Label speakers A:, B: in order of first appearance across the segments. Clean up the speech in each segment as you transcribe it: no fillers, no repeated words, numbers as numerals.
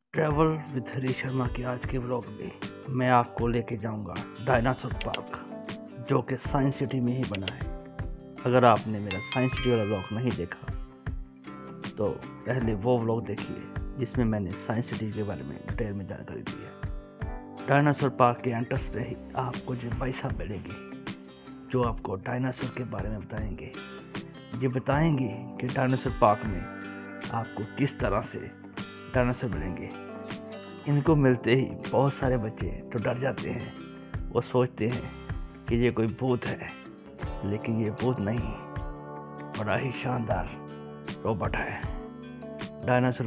A: Travel with Harish Sharma के आज के व्लॉग में मैं आपको लेके जाऊंगा डायनासोर पार्क, जो कि साइंस सिटी में ही बना है। अगर आपने मेरा साइंस सिटी वाला व्लॉग नहीं देखा तो पहले वो व्लॉग देखिए, जिसमें मैंने साइंस सिटी के बारे में डिटेल में जानकारी दी है। डायनासोर पार्क के एंट्रेंस पे ही आपको जो भाई साहब मिलेंगे, जो आपको डायनासोर के बारे में बताएंगे। ये बताएंगे कि डायनासोर पार्क में आपको किस तरह से डायनासोर मिलेंगे। इनको मिलते ही बहुत सारे बच्चे तो डर जाते हैं, वो सोचते हैं कि ये कोई भूत है, लेकिन ये भूत नहीं, बड़ा ही शानदार रोबोट है। डायनासोर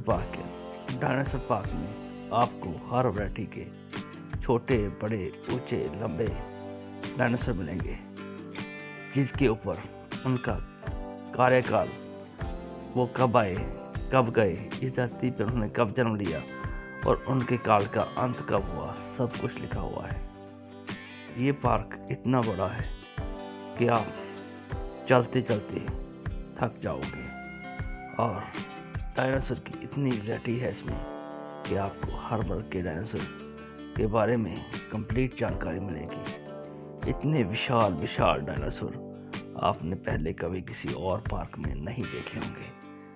A: पार्क में आपको हर वैरायटी के छोटे बड़े ऊंचे लंबे डायनासोर मिलेंगे, जिसके ऊपर उनका कार्यकाल, वो कब आए कब गए, इस धरती पर उन्होंने कब जन्म लिया और उनके काल का अंत कब हुआ, सब कुछ लिखा हुआ है। ये पार्क इतना बड़ा है कि आप चलते चलते थक जाओगे, और डायनासोर की इतनी वैरायटी है इसमें कि आपको हर वर्ग के डायनासोर के बारे में कंप्लीट जानकारी मिलेगी। इतने विशाल विशाल डायनासोर आपने पहले कभी किसी और पार्क में नहीं देखे होंगे।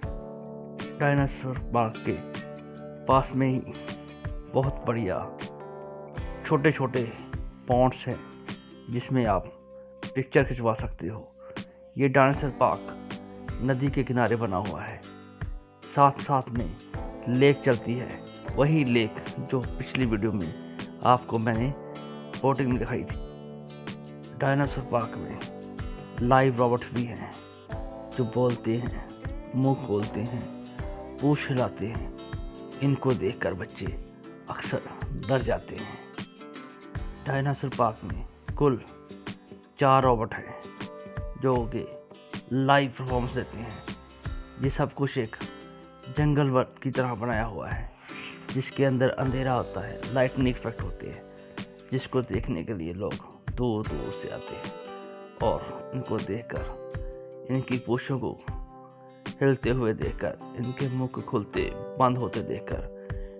A: डायनासोर पार्क के पास में ही बहुत बढ़िया छोटे छोटे पॉन्ड्स हैं, जिसमें आप पिक्चर खिंचवा सकते हो। ये डायनासोर पार्क नदी के किनारे बना हुआ है, साथ साथ में लेक चलती है, वही लेक जो पिछली वीडियो में आपको मैंने बोटिंग में दिखाई थी। डायनासोर पार्क में लाइव रोबोट भी हैं, जो बोलते हैं, मुंह खोलते हैं, पूंछ हिलाते हैं। इनको देखकर बच्चे अक्सर डर जाते हैं। डायनासोर पार्क में कुल 4 रोबोट हैं, जो कि लाइव परफॉर्मेंस देते हैं। ये सब कुछ एक जंगल वर्क की तरह बनाया हुआ है, जिसके अंदर अंधेरा होता है, लाइटनिंग इफेक्ट होते हैं, जिसको देखने के लिए लोग दूर दूर से आते हैं। और इनको देखकर, इनकी पूंछों को हिलते हुए देखकर, इनके मुंह को खुलते बंद होते देखकर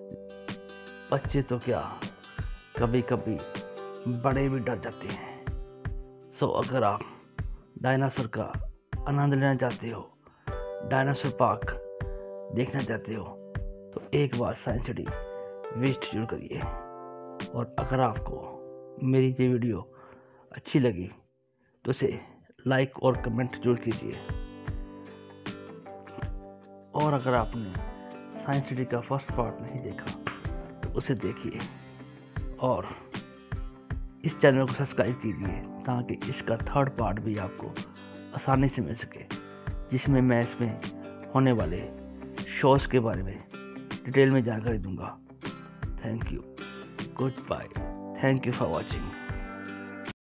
A: बच्चे तो क्या, कभी कभी बड़े भी डर जाते हैं। सो अगर आप डायनासोर का आनंद लेना चाहते हो, डायनासोर पार्क देखना चाहते हो, तो एक बार साइंस सिटी विजिट जरूर करिए। और अगर आपको मेरी ये वीडियो अच्छी लगी तो उसे लाइक और कमेंट जरूर कीजिए। और अगर आपने साइंस सिटी का फर्स्ट पार्ट नहीं देखा तो उसे देखिए, और इस चैनल को सब्सक्राइब कीजिए, ताकि इसका थर्ड पार्ट भी आपको आसानी से मिल सके, जिसमें मैं इसमें होने वाले शोज़ के बारे में डिटेल में जानकारी दूंगा। Thank you, goodbye, thank you for watching.